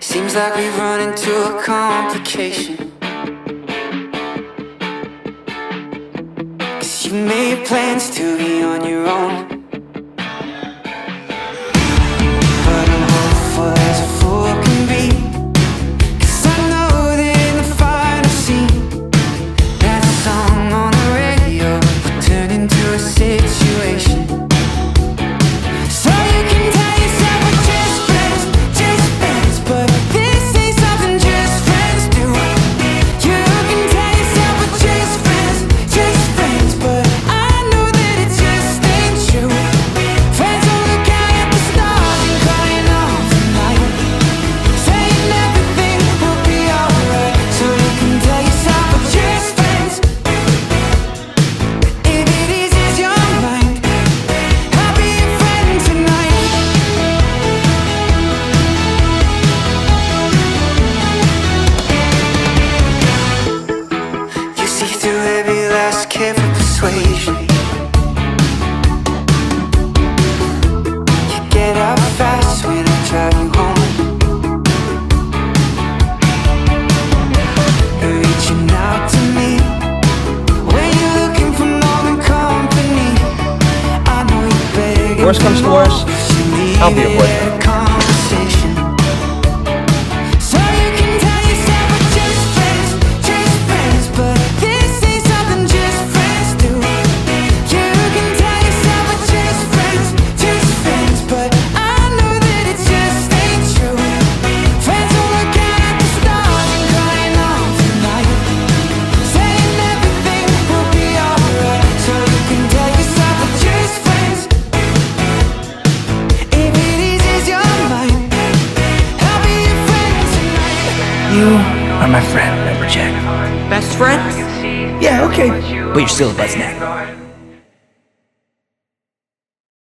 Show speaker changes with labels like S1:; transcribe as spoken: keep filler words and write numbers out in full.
S1: Seems like we've run into a complication, 'cause you made plans to be on your own. But I'm hopeful as a fool can be, 'cause I know that in the final scene, that song on the radio will turn into a situation. So you can tell yourself we're just friends, just friends, but this ain't something just friends do. You can tell yourself we're just friends, just friends, but I know that it just ain't true. Friends don't look out at the stars and crying all tonight, saying everything will be alright. So you can tell yourself we're just friends. If it eases your mind, I'll be your friend tonight. You see through every last careful persuasion. You get up fast when I drive you home. You're reaching out to me when you're looking for more than company. I know you're begging
S2: Worst comes to
S1: for more,
S2: worst,
S1: 'cause you
S2: I'll be your
S1: needed
S2: boyfriend.
S1: a conversation. So you can tell yourself we're just friends, just friends, but this ain't something just friends do. You can tell yourself we're just friends, just friends, but I know that it just ain't true. Friends don't look out at the stars and crying all tonight, saying everything will be alright. So you can tell yourself we're just friends. If it eases your mind, I'll be your friend tonight.
S2: You are my friend, remember, Jack?
S3: Best friends?
S2: Yeah, okay. But you're still a buzz neck.